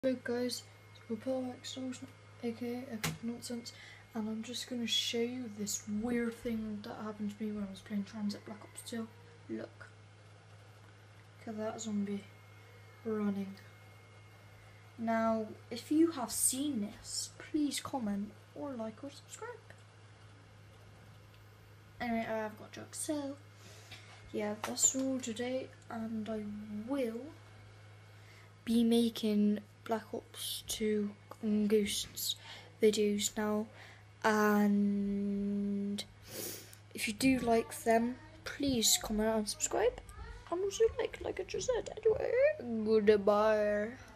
Hello guys, it's Repel Explosion, aka Epic Nonsense, and I'm just going to show you this weird thing that happened to me when I was playing Transit Black Ops 2. Look at that zombie running. Now, if you have seen this, please comment or like or subscribe. Anyway, I've got jokes, so yeah, that's all today, and I will be making Black Ops 2 Ghosts videos now, and if you do like them, please comment and subscribe, and also like I just said. Anyway, goodbye.